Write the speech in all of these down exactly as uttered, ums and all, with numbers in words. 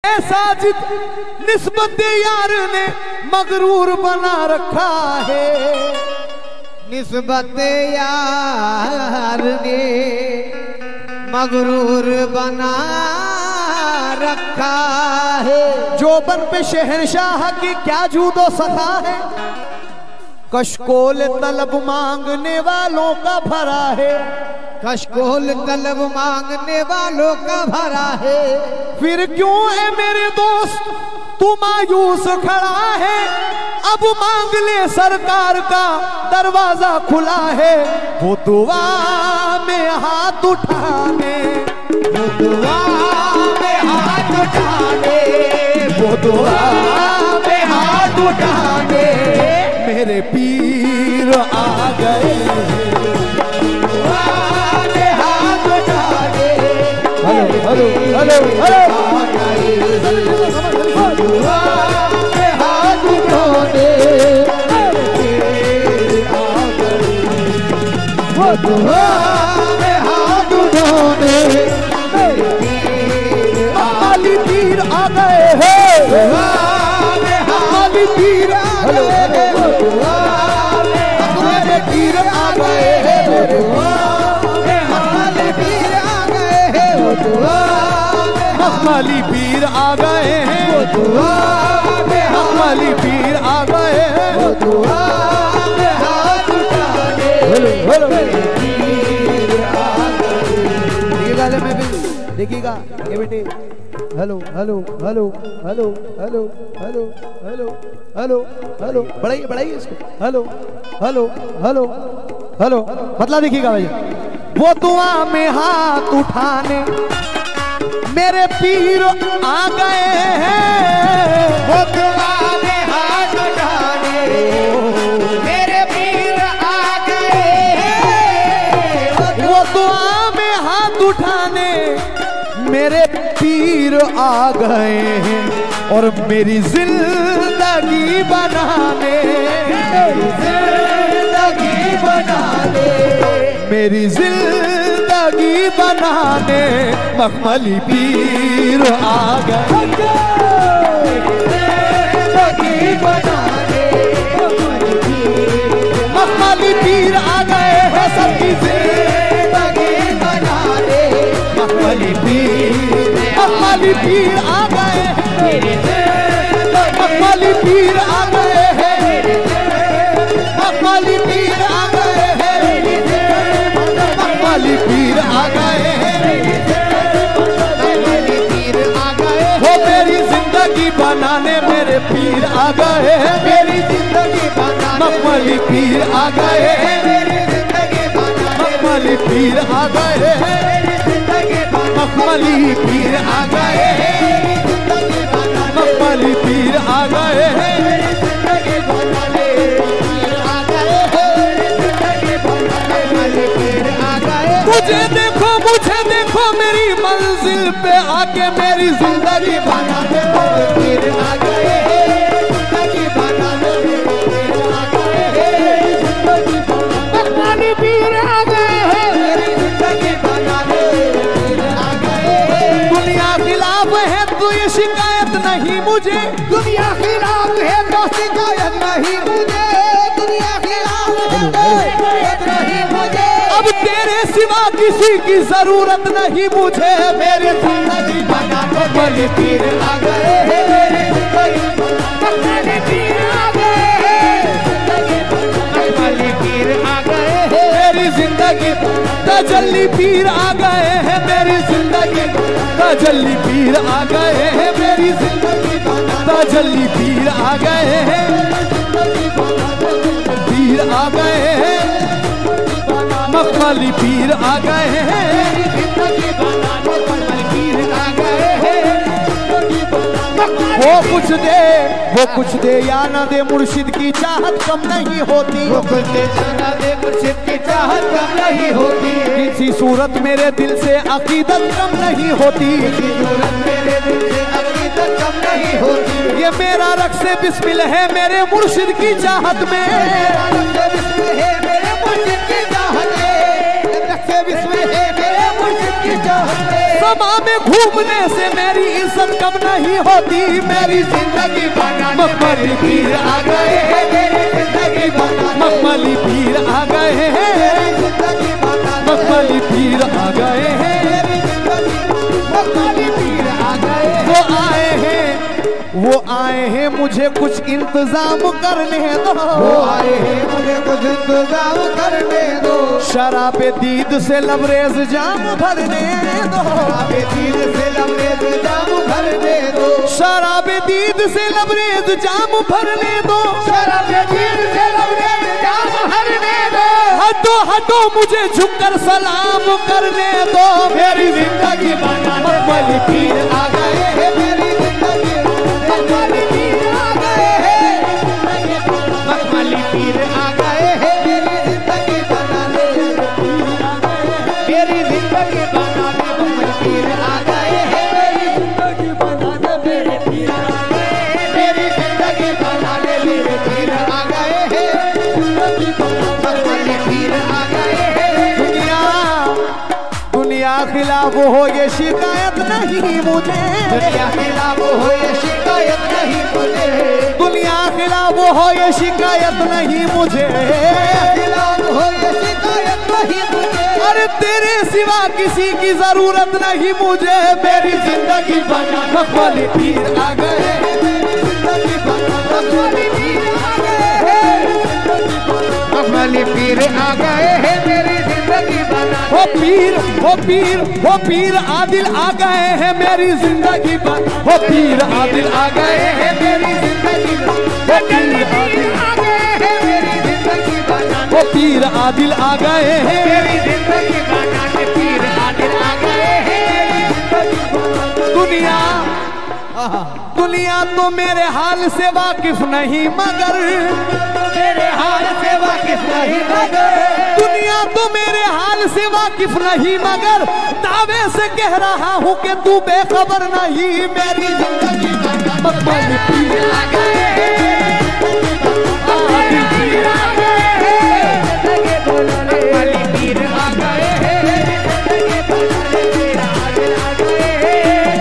ऐसा जिद निस्बत यार ने मगरूर बना रखा है। निस्बत यार ने मगरूर बना रखा है। जोबन पे शहरशाह की क्या जूदो सखा है, कशकोल तलब मांगने वालों का भरा है। कशकोल तलब मांगने वालों का भरा है। फिर क्यों है मेरे दोस्त तू मायूस खड़ा है, अब मांग ले सरकार का दरवाजा खुला है। वो दुआ में हाथ उठाने, वो दुआ में हाथ उठाने, वो दुआ में हाथ उठाने मेरे पीर आ गए। दुआ में हाथ उठाने, हेलो हेलो हेलो हेलो दुआ में हाथ उठाने वो दुआ में हाथ उठाने अली पीर आ गए हैं। अली पीर आ गए हैं। मेरे पीर आ गए हैं। अली पीर आ गए हैं। अली पीर आ गए हैं। अली पीर आ गए हैं। देखिएगा में भी देखिएगा ये बेटे। Hello hello hello hello hello hello hello hello hello बढ़ाइए बढ़ाइए इसको। हेलो हेलो हेलो हेलो मतलब देखिएगा भैया। वो दुआ में हाथ उठाने मेरे पीर आ गए हैं। वो दुआ में हाथ उठाने मेरे पीर आ गए हैं। वो दुआ में हाथ उठाने मेरे पीर आ गए हैं और मेरी जिंदगी बनाने, जिंदगी बनाने, मेरी जिंदगी बनाने मखमली पीर आ गए। जिंदगी बनाने मखमली पीर आ गए हैं सबकी जिंदगी बनाने। मखमली पीर, मखमली पीर आ गए हैं। मखमली पीर आ गए हैं। मखमली पीर आ गए हैं। मखमली पीर आ गए हैं। वो मेरी जिंदगी बनाने मेरे पीर आ गए हैं। मेरी जिंदगी बनाने मखमली पीर आ गए हैं। मेरी जिंदगी बनाने मखमली पीर आ गए हैं। मखमली पीर आ गए हैं। मखमली पीर आ गए हैं। मुझे देखो मुझे देखो मेरी मंजिल पे आके मेरी जिंदगी बनाने पीर आ गए जिंदगी बनाने मखमली पीर आ गए हैं। मेरी जिंदगी बनाने आ गए। दुनिया खिलाफ है तो ये शिकायत नहीं मुझे। दुनिया खिलाफ है तो शिकायत नहीं मुझे। दुनिया खिलाफ है तो शिकायत नहीं मुझे। अब तेरे सिवा किसी की जरूरत नहीं मुझे। मेरे जिंदगी बनाने मखमली पीर आ गए हैं। मेरी जिंदगी मखमली पीर आ गए हैं। मखमली पीर आ गए हैं। मेरी जिंदगी तजल्ली पीर आ गए हैं। मेरी जिंदगी तजल्ली पीर आ गए हैं। मेरी जिंदगी तजल्ली पीर आ गए हैं। पीर आ गए हैं। मखमली पीर आ गए हैं। वो कुछ दे वो कुछ दे या ना दे मुर्शिद की चाहत कम नहीं होती। वो कुछ दे या ना दे मुर्शिद की चाहत कम नहीं होती। किसी सूरत मेरे दिल से अकीदत कम नहीं होती। किसी सूरत मेरे दिल से अकीदत कम नहीं होती। ये मेरा रक्से बिस्मिल है मेरे मुर्शिद की चाहत में। रक्से बिस्मिल है मेरे मुर्शिद की चाहत में। रक्से बिस्मिल है मेरे मुर्शिद की चाहत में। सब समा में घूमने से मेरी इज्जत कम नहीं होती। मेरी जिंदगी बनाने मखमली पीर आ गए हैं, मेरी जिंदगी बनाने मखमली पीर आ गए हैं, मखमली पीर आ गए हैं, मखमली पीर आ गए। वो आए हैं, वो आए हैं मुझे कुछ इंतजाम करने दो, वो आए हैं मुझे कुछ इंतजाम करने दो। शराबे दीद से लबरेज जाम भरने दो, शराबे दीद से लबरेज जाम भरने दो, शराबे दीद से लबरेज जाम भरने दो, शराबे दीद से लबरेज जाम भरने दो। हटो हटो मुझे झुककर सलाम करने दो। मेरी जिंदगी बनाने मखमली पीर आ गए हैं, मेरी जिंदगी मखमली पीर आ गए हैं, मखमली पीर आ गए हैं, मेरी जिंदगी बनाने मेरी जिंदगी बनाने मखमली पीर आ गए हैं, मेरी जिंदगी बनाने मेरे पीर आ गए हैं, मेरी जिंदगी बनाने मेरे पीर आ गए हैं, मखमली पीर आ गए हैं। दुनिया दुनिया खिलाफ हो ये शिकायत नहीं मुझे, दुनिया खिलाफ हो ये शिकायत नहीं मुझे, दुनिया खिलाफ हो ये शिकायत नहीं मुझे, खिलाफ हो ये शिकायत नहीं मुझे। अरे तेरे सिवा किसी की जरूरत नहीं मुझे। मेरी जिंदगी बना मखमली पीर आ गए, मेरी जिंदगी बना मखमली पीर आ गए हैं, मखमली पीर आ गए हैं, मेरी जिंदगी बना। वो पीर वो पीर वो पीर आदिल आ गए हैं मेरी जिंदगी बन, वो पीर आदिल आ गए हैं मेरी जिंदगी बन, वो पीर आदिल आ गए हैं, मेरी जिंदगी बना। वो पीर आदिल आ गए हैं, मेरी जिंदगी बनाने पीर आदिल आ गए हैं। दुनिया दुनिया तो मेरे हाल से वाकिफ नहीं मगर, मेरे हाल से वाकिफ नहीं मगर, दुनिया तो मेरे हाल से वाकिफ नहीं मगर दावे से कह रहा हूँ कि तू बेखबर नहीं। मेरी जिंदगी मखमली पीर आ गए हैं, मखमली पीर आ गए हैं, मखमली पीर आ गए हैं, पीर आदिल आ गए हैं।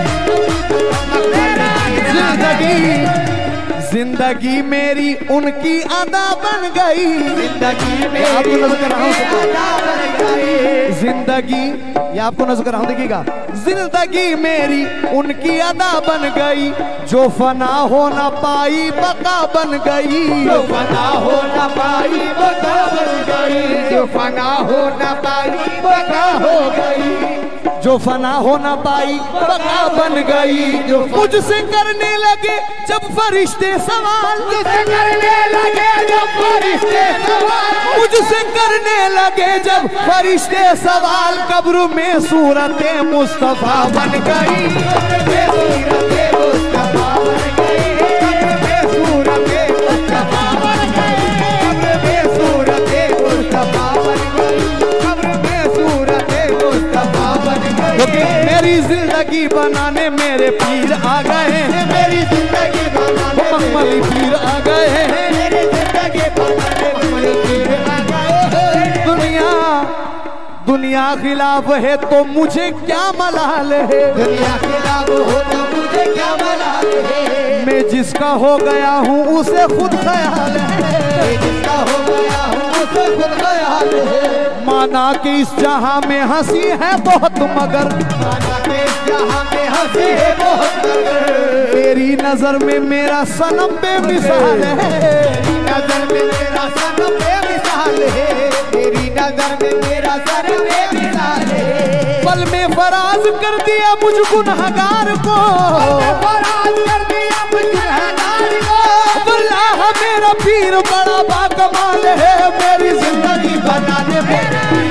जिंदगी जिंदगी मेरी उनकी अदा बन गई, जिंदगी में आपको नजर कर रहा हूँ, अदा बन गई। जिंदगी ये आपको नजर कर रहा हूँ, देखिएगा। जिंदगी मेरी उनकी अदा बन गई, जो फना हो ना पाई बका बन गई, जो फना हो न पाई बका बन गई, जो फना हो न पाई बका हो गई, जो फना हो ना पाई बका बन गई। जो मुझसे करने लगे जब फरिश्ते सवाल, मुझसे करने लगे जब फरिश्ते सवाल, मुझसे करने लगे जब फरिश्ते सवाल, कब्र में सूरते मुस्तफा बन गई, सूरते मुस्तफा बन गई, कब्र में सूरते मुस्तफा बन गई, कब्र में सूरते मुस्तफा बन गई, कब्र में सूरते मुस्तफा बन क्योंकि गई। मेरी जिंदगी बनाने मेरे पीर आ गए हैं, मेरी जिंदगी बनाने मखमली पीर आ गए हैं, मेरी जिंदगी बनाने मखमली पीर आ गए हैं। दुनिया दुनिया खिलाफ है तो मुझे क्या मलाल है, दुनिया खिलाफ हो तो मुझे क्या मलाल है, मैं जिसका हो गया हूँ उसे खुद ख्याल है, मैं जिसका हो गया हूँ उसे खुद ख्याल है। माना कि इस जहां में हंसी है बहुत मगर, माना के इस जहां में हंसी है बहुत मगर, तेरी नजर में मेरा सनम बेमिसाल है, तेरी नजर में मेरा सनम बेमिसाल है, तेरी नजर में मेरा सनम बेमिसाल है। पल में फराज कर दिया मुझ गुनहगार को, फराज कर दिया मुझ गुनहगार को, अल्लाह मेरा पीर बड़ा बाकमाल है, मेरी जिंदगी बनाने में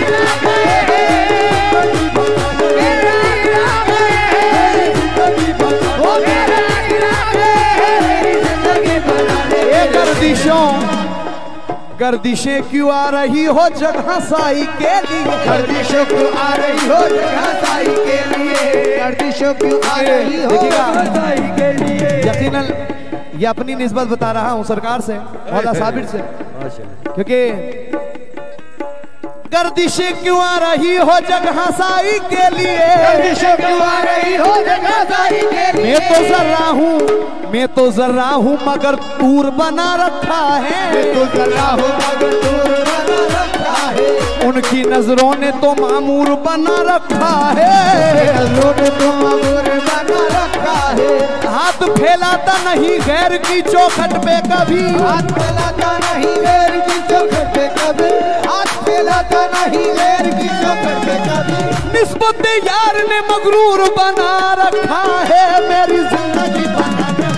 गर्दिशों गर्दिशें क्यों आ रही हो जगह साई के लिए, गर्दिशों क्यों आ रही हो जगह साई के लिए, गर्दिशों क्यों आ रही हो जगह साई के लिए। यकीनन ये अपनी निस्बत बता रहा हूँ सरकार से, मौला साबिर से, क्योंकि गर्दिशें क्यों आ रही हो जगह साई के लिए, गर्दिशें क्यों आ रही हो जगह साई के लिए। मैं तो जर्रा हूँ मैं तो जर्रा हूँ मगर तूर बना रखा है, मैं तो जर्रा हूँ मगर तूर बना रखा है। उनकी नजरों ने तो मामूर बना रखा है, नजरों ने तो मामूर बना रखा है। हाथ फैलाता नहीं गैर की चौखट पे कभी, हाथ फैलाता नहीं गैर की चौखट पे कभी, हाथ फैलाता नहीं गैर की चौखट पे कभी। निस्बत यार ने मगरूर बना रखा है, मेरी जिंदगी बना के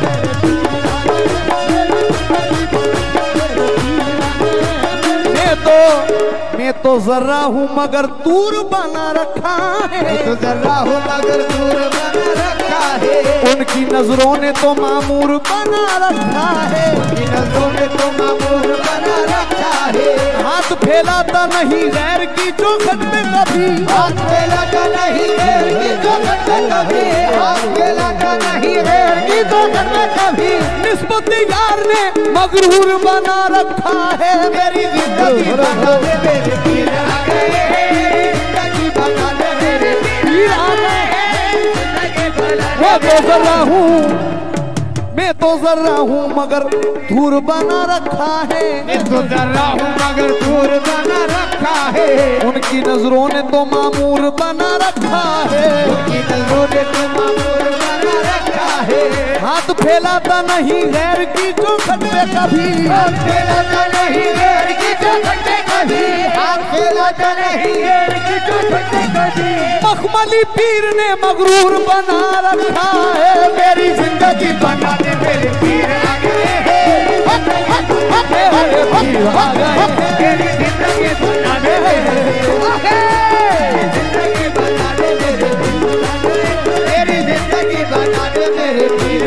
मैं तो मैं तो जर्रा हूँ मगर तूर बना रखा है, मैं तो जर्रा हूँ मगर तूर बना रखा है। उनकी नजरों ने तो मामूर बना रखा है, उनकी नजरों ने तो मामूर बना रखा है। हाथ फैलाता नहीं गैर की चौखट पे कभी, हाथ फैलाता नहीं गैर की चौखट पे कभी, हाथ फैलाता नहीं गैर की चौखट पे कभी। निस्बत यार ने मगरूर बना रखा है, मेरी जिंदगी बना दे मेरे पीर आ गए, जिंदगी बना दे मेरे पीर आ गए। मैं तो जर्रा हूँ मैं तो जर्रा हूँ मगर धूर बना रखा है, मैं तो जर्रा हूँ मगर तूर बना रखा है। उनकी नजरों ने तो मामूर बना रखा है, उनकी नजरों ने तो मामूर बना रखा है। हाथ फैलाता नहीं गैर की चौखट पे कभी, हाथ फैलाता नहीं गैर की चौखट पे कभी, हाथ फैलाता नहीं गैर की चौखट पे कभी। मखमली पीर ने मगरूर बना रखा है, मेरी जिंदगी बना दे मेरे पीर आ गए हैं, मेरे पीर आ गए। मेरी जिंदगी बना दे मेरे पीर आ गए, जिंदगी बना दे मेरे पीर आ गए, मेरी जिंदगी बना दे मेरे पीर।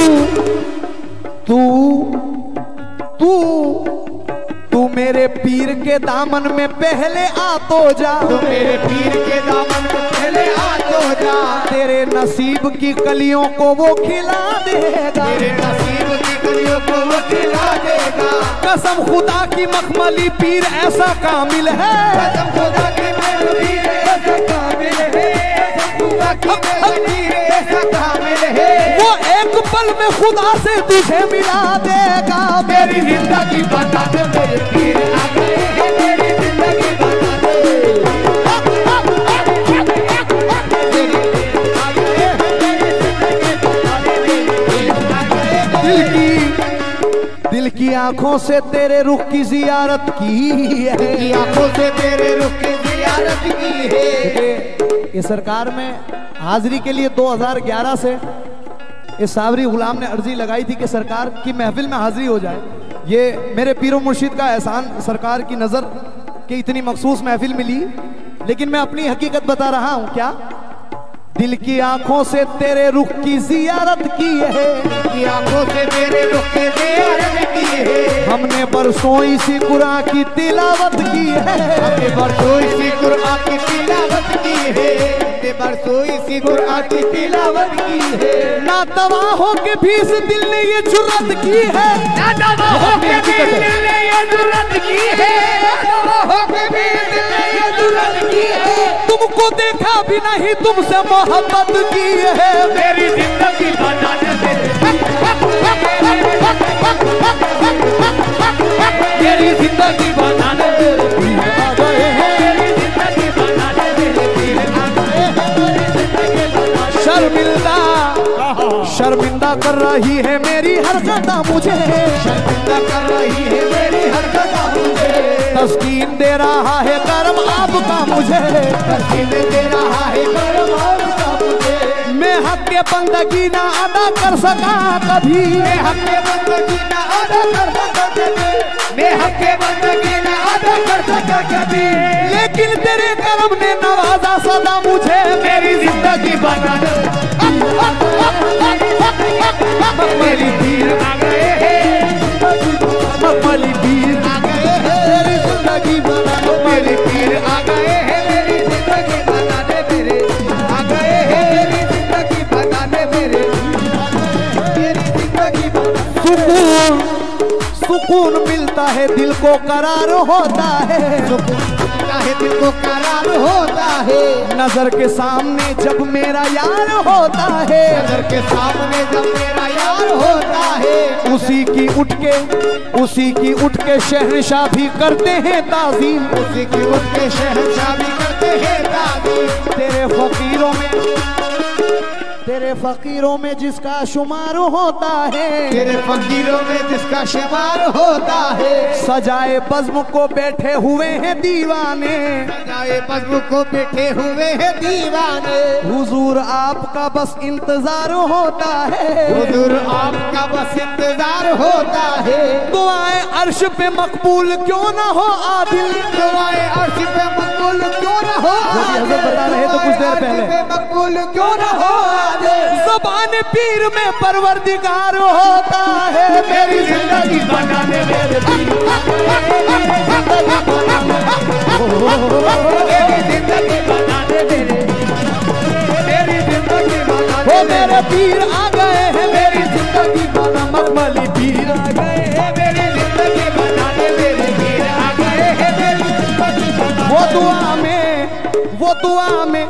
तू तू तू मेरे पीर के दामन में पहले आ तो जा, तू मेरे पीर के दामन में पहले आ तो जा। तेरे नसीब की कलियों को वो खिला देगा, तेरे नसीब की कलियों को वो खिला देगा। कसम खुदा की मखमली पीर ऐसा कामिल है, कसम खुदा की मेरे पीर ऐसा कामिल है, कसम खुदा की मेरे पीर ऐसा कामिल है। वो एक पल में खुदा से तुझे मिला देगा। मेरी जिंदगी बता दे मेरे पीर आ गए हैं, मेरी जिंदगी बता दे, मेरी पीर आ गए हैं, मेरी जिंदगी बता दे, मेरी पीर आ गए हैं। दिल की दिल की आंखों से तेरे रुख की जियारत की है, की आंखों से तेरे रुख की जियारत की है। ये सरकार में हाजिरी के लिए दो हज़ार ग्यारह से इस सावरी गुलाम ने अर्जी लगाई थी कि सरकार की महफिल में हाजिरी हो जाए। ये मेरे पीरो मुर्शिद का एहसान सरकार की नज़र कि इतनी मखसूस महफिल मिली, लेकिन मैं अपनी हकीकत बता रहा हूँ। क्या दिल की आंखों से तेरे रुख की जियारत की है, की आंखों से तेरे रुख की जियारत की है। हमने बरसों इसी कुरान की तिलावत की है, हमने बरसों इसी कुरान की तिलावत की है, हमने बरसों इसी कुरान की तिलावत की है। ना दवा हो के भी इस दिल ने ये जुर्रत की है, ना दवा हो के भी दिल ने ये जुर्रत की है, ना दवा हो के भी दिल ने ये जुर्रत की है। तुमको देखा भी नहीं तुमसे मोहब्बत की है, मेरी जिंदगी बना दे मेरी जिंदगी बना दे, आ गए हैं। मेरी जिंदगी बना दे, मेरे पीर आ गए हैं, मेरी जिंदगी बना दे। शर्मिंदा शर्मिंदा कर रही है मेरी हरकत मुझे, शर्मिंदा कर रही है मेरी हरकत मुझे, तस्कीन दे रहा है करम आपका मुझे, तस्कीन दे रहा है करम आपका मुझे। मैं हक के बंदगी ना अदा कर सका कभी, मैं हक के बंदगी ना अदा कर सका कभी, मैं हक के बंदगी ना अदा कर सका कभी, लेकिन तेरे करम ने नवाजा सदा मुझे, मेरी जिंदगी बना दे। मखमली पीर आ गए हैं, मखमली पीर आ गए हैं, तेरी जिंदगी बना दो, मेरे पीर आ गए हैं, मेरी जिंदगी बना दे, मेरे आ गए हैं, मेरी जिंदगी बना दे, मेरे मेरी जिंदगी बना दे। सुकून सुकून मिलता है दिल को करार होता है, सुकून होता है, दिल को करार होता है। नजर के सामने जब मेरा यार होता है, नजर के सामने जब मेरा यार होता है, उसी की उठ के उसी की उठ के शहंशाह भी करते हैं ताज़ीम, उसी की उठ के शहंशाह भी करते हैं ताज़ीम। तेरे फकीरों में तेरे फकीरों में जिसका शुमार होता है, तेरे फकीरों में जिसका शुमार होता है। सजाए बज़्म को बैठे हुए हैं दीवाने, सजाए बज़्म को बैठे हुए हैं दीवाने। हुजूर आपका बस इंतजार होता है, हुजूर आपका बस इंतजार होता है। दुआएं अर्श पे मकबूल क्यों ना हो आदिल, दुआएं अर्श पे मकबूल क्यों ना हो आदिल, बता रहे तो कुछ देर पहले मकबूल क्यों ना हो आदिल। ज़बान पीर में परवरदिगार होता है। मेरी जिंदगी बनाने मेरे पीर, मेरी जिंदगी बनाने मेरे, मेरी जिंदगी बनाने वो मेरे पीर आ गए हैं, मेरी जिंदगी बना मखमली पीर आ गए हैं, मेरी जिंदगी बनाने मेरे पीर आ गए हैं, मेरी जिंदगी बनाने। वो दुआ में वो दुआ में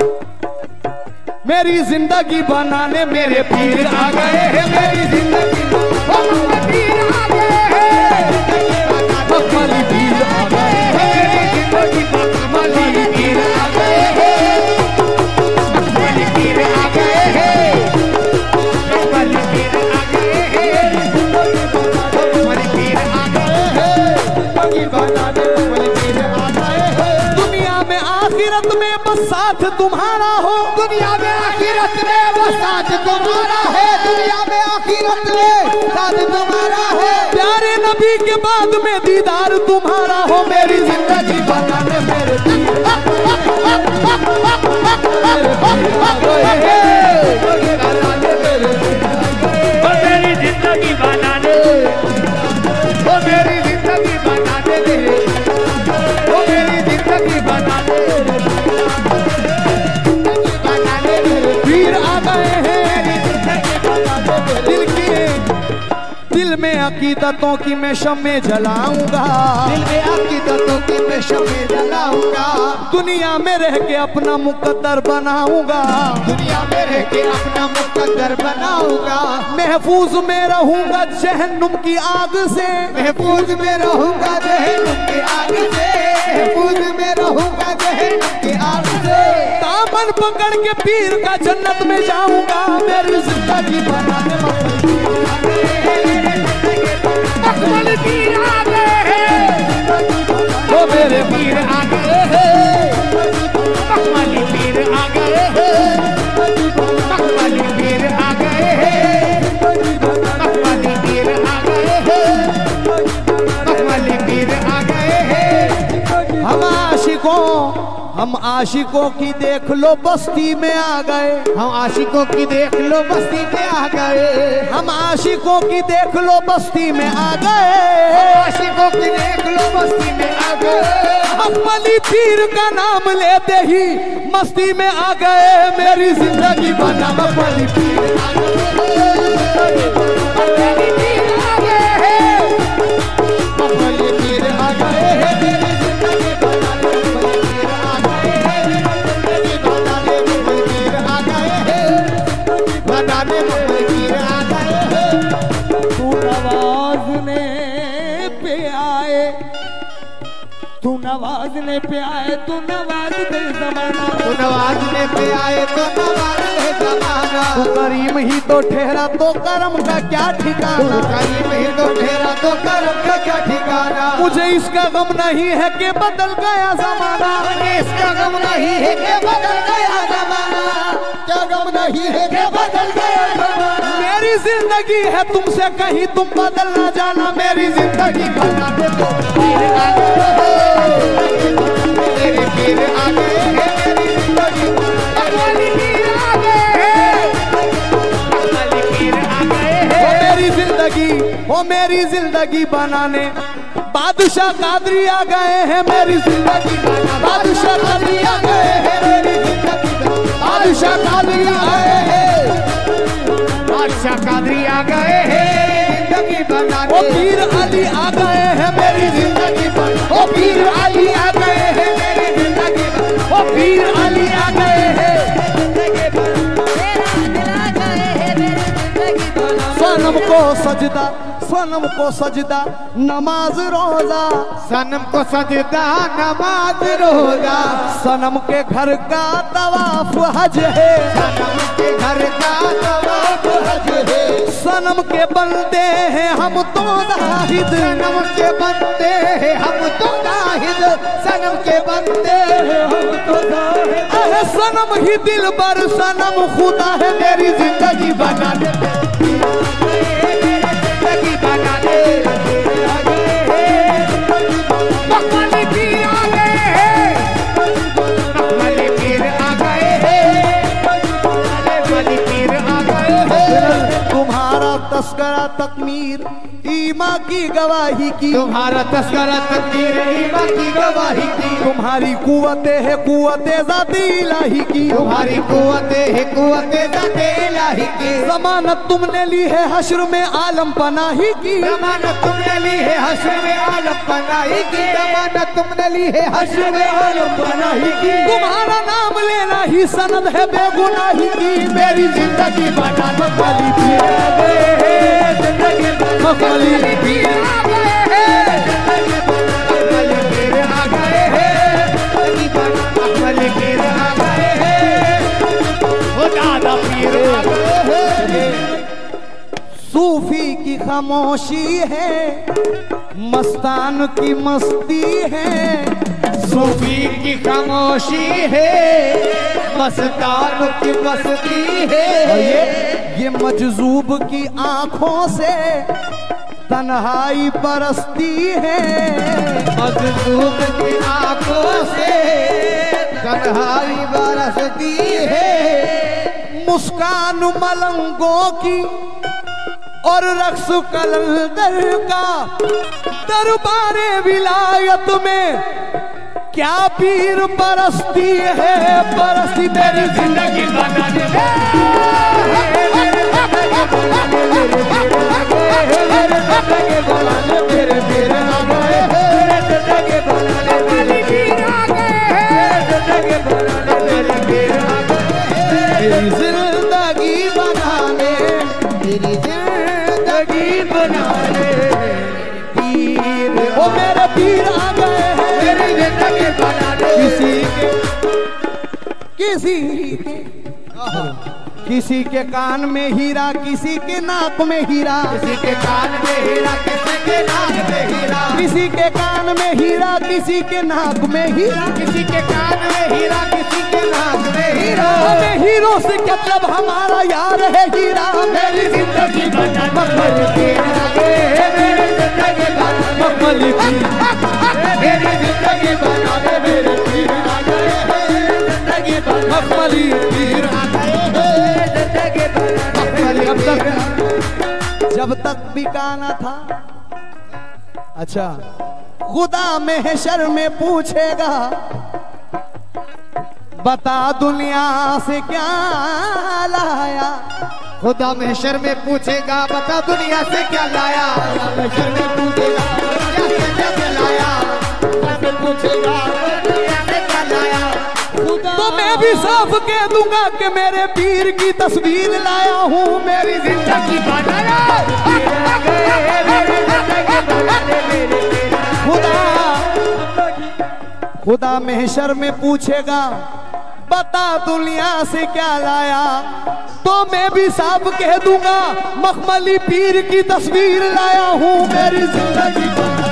मेरी जिंदगी बनाने मेरे पीर आ गए हैं, मेरी जिंदगी मेरे पीर आ गए हैं, मखमली पीर आ गए हैं, मेरी जिंदगी मखमली पीर आ गए हैं, मखमली पीर आ गए हैं, मखमली पीर आ गए हैं, मखमली पीर आ गए हैं, जिंदगी बनाने मखमली पीर आ गए हैं। दुनिया में आखिरत में बस साथ तुम्हारा हो, दुनिया में आखिरत में वो साथ तुम्हारा है, दुनिया में आखिरत में साथ तुम्हारा है। प्यारे नबी के बाद में दीदार तुम्हारा हो, मेरी जिंदगी बनाने मेरे पीर आ गए हैं, मेरी जिंदगी बनाने, वो मेरी जिंदगी बनाने दे, वो मेरी जिंदगी बनाने, बनाने मेरे पीर आ गए हैं। दिल की दिल में अकीदतों की मैं शम्में जलाऊंगा, दिल में अकीदतों की मैं शम्में जलाऊंगा, दुनिया में रह के अपना मुकद्दर बनाऊंगा, दुनिया में रह के अपना मुकद्दर बनाऊंगा। महफूज में रहूंगा जहन्नुम की आग से, महफूज में रहूंगा जहन्नुम की आग से, महफूज में रहूंगा जहन्नुम की आग से। दामन पकड़ के पीर का जन्नत में जाऊंगा, मेरी जिंदगी बनाने मखमली पीर आ गए हैं, वो मेरे पीर आ गए हैं, मखमली पीर आ गए हैं, मखमली पीर आ गए हैं, मखमली पीर आ गए हैं, मखमली पीर आ गए हैं। हम आशिकों हम आशिकों की देख लो बस्ती में आ गए, हम आशिकों की देख लो बस्ती में आ गए, हम आशिकों की देख लो बस्ती में आ गए, आशिकों की देख लो बस्ती में आ गए। मखमली पीर का नाम लेते ही मस्ती में आ गए, मेरी जिंदगी बना मखमली पीर आ गए, मखमली पीर आ गए हैं, मखमली पीर आ गए हैं, मेरी जिंदगी बनाने मखमली पीर आ गए हैं, जिंदगी बनाने मखमली पीर आ गए हैं, बनाने मखमली पीर आ गए हैं। तू नवाजने पे आए, तू नवाजने पे आए, तू नवाज दे जमाना, तू नवाजने पे आए तो नवाज दे जमाना, तू करीम ही तो ठहरा तो करम का क्या ठिकाना, करीम ही तो ठहरा तो करम का क्या ठिकाना। मुझे इसका गम नहीं है कि बदल गया जमाना, मुझे इसका गम नहीं है कि बदल गया जमाना, क्या गम नहीं है कि बदल गया जमाना। मेरी जिंदगी है तुमसे कहीं तुम बदल ना जाना, मेरी जिंदगी बना दे तो पीर आ गए, मेरे पीर आ गए हैं, मेरी जिंदगी मखमली पीर आ गए हैं, मखमली पीर आ गए हैं। वो मेरी जिंदगी वो मेरी जिंदगी बनाने बादशाह कादरी आ गए हैं, मेरी जिंदगी बादशाह कादरी आ गए हैं, मेरी जिंदगी बादशाह कादरी आ गए हैं, बादशाह कादरी आ गए हैं, जिंदगी बनाने। वो पीर अली आ गए हैं, मेरी जिंदगी बना, वो पीर अली आ गए हैं, सनम को सजदा, सनम को सजदा नमाज रोजा, सनम को सजदा नमाज रोजा, सनम के घर का तवाफ हज है, सनम के घर का तवाफ हज है, सनम के बंदे हैं हम तो जाहिद, सनम के बंदे हैं हम तो जाहिद, सनम के बंदे हैं हम तो जाहिद। अरे सनम ही दिल बर, सनम खुदा है, मेरी जिंदगी बना दे, जिंदगी बना दे, मखमली पीर आ गए हैं, मखमली पीर आ गए हैं, मखमली पीर आ गए हैं। तुम्हारा तस्करा तकमीर ईमा की गवाही की, तुम्हारा तस्करा तकदीर ईमा की गवाही की, तुम्हारी कुव्वते है कुव्वते ज़ाते इलाही की, तुम्हारी कुव्वते है कुव्वते ज़ाते इलाही की, जमानत तुमने ली है हश्र में आलम पनाही की, जमानत तुमने ली है हश्र में आलम पनाही की, जमानत तुमने ली है हश्र में आलम पनाही की, तुम्हारा नाम लेना ही सनद है बेगुनाही की, मेरी जिंदगी बना दो मखमली पीर आ गए हैं, जिंदगी मखमली पीर आ गए हैं, मखमली पीर आ गए हैं, मखमली पीर आ गए हैं, वो दादा पीर आ गए हैं। सूफी की खामोशी है, मस्तान की मस्ती है, सूफी की खामोशी है, मस्तान की मस्ती है, और ये ये मजजूब की आंखों से तन्हाई बरसती है, मजदूर की आंखों से तन्हाई बरसती है, मुस्कान मलंगों की और रक्स कलंदर का, दरबारे विलायत में क्या पीर बरसती है, बरसती मेरी जिंदगी बना दे, मेरे पीर आ गए हैं, जिंदगी बना दे, मेरे पीर आ गए हैं, जिंदगी बना दे, मेरे पीर आ गए हैं, मेरी जिंदगी बनाने, मेरी जिंदगी बना दे, पीर ओ मेरे पीर आ गए हैं, मेरी जिंदगी बना दे, किसी के किसी के किसी के कान में हीरा, किसी के नाक में हीरा, किसी के कान में हीरा, किसी के नाक में हीरा, किसी के कान में हीरा, किसी के नाक में हीरा, किसी के कान में हीरा, किसी के नाक में हीरा, हमें हीरो से मतलब हमारा यार है हीरा, मेरी जिंदगी बना मखमली पीर आ गए हैं, मेरी जिंदगी बना मखमली पीर, मेरी जिंदगी बना दे, मेरे पीर आ गए हैं, जिंदगी बना मखमली पीर आ गए हैं, जिंदगी बना मखमली जब पीर। तक जब तक बिकाना था, अच्छा खुदा महशर में पूछेगा, बता दुनिया से क्या लाया, खुदा महशर में पूछेगा, बता दुनिया से क्या लाया, महशर में पूछेगा दुनिया से क्या लाया, महशर पूछेगा दुनिया से क्या लाया, तो मैं भी साफ कह दूंगा कि मेरे पीर की तस्वीर लाया हूँ, मेरी जिंदगी बनाया, खुदा खुदा महशर में पूछेगा, बता दुनिया से क्या लाया, तो मैं भी साफ कह दूंगा, मखमली पीर की तस्वीर लाया हूँ, मेरी जिंदगी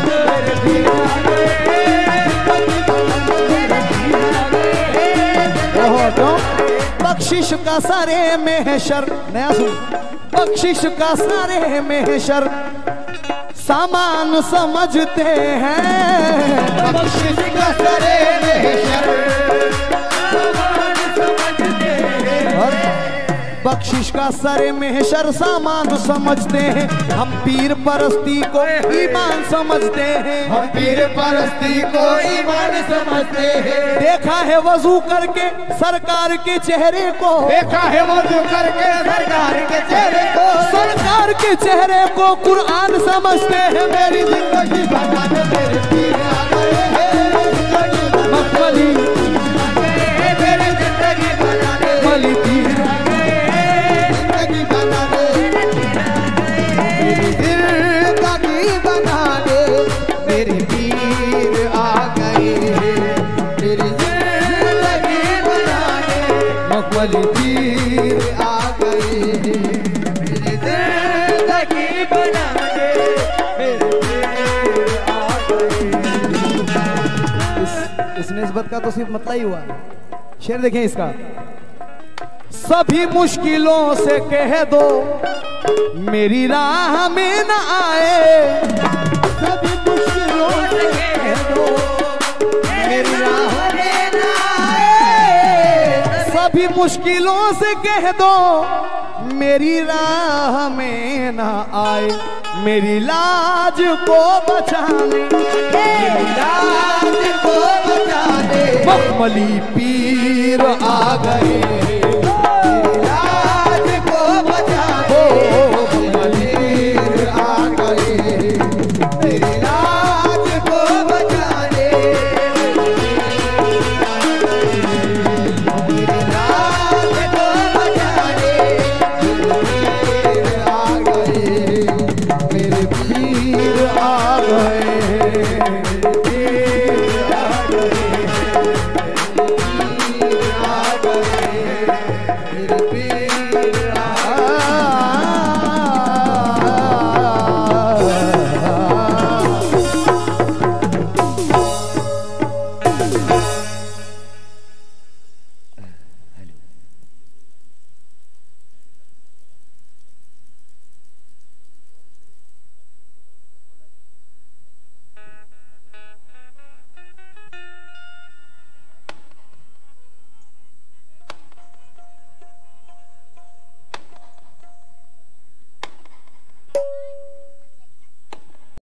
बख्शिश का सारे महशर, नया सुन, बख्शिश का सारे महशर सामान समझते हैं, बख्शिश का सारे महशर सामान समझते हैं, बख्शिश का सरे महशर सामान समझते हैं, हम पीर परस्ती को ईमान समझते हैं, हम पीर परस्ती को ईमान समझते हैं, देखा है वजू करके सरकार के चेहरे को, देखा है वजू करके सरकार के चेहरे को, सरकार के चेहरे को कुरान समझते हैं, मेरी जिंदगी बना दे, मेरे पीर आ गए हैं, जिंदगी मखमली मेरी जिंदगी बना दे, मखमली पीर जिंदगी बना दे, का तो सिर्फ मतलब ही हुआ। शेर देखें इसका। सभी मुश्किलों से कह दो मेरी राह में न आए, सभी मुश्किलों से कह दो मेरी राह में न आए, सभी मुश्किलों से कह दो मेरी राह में न आए, मेरी लाज को बचाने, मेरी लाज को बचाने मखमली पीर आ गए।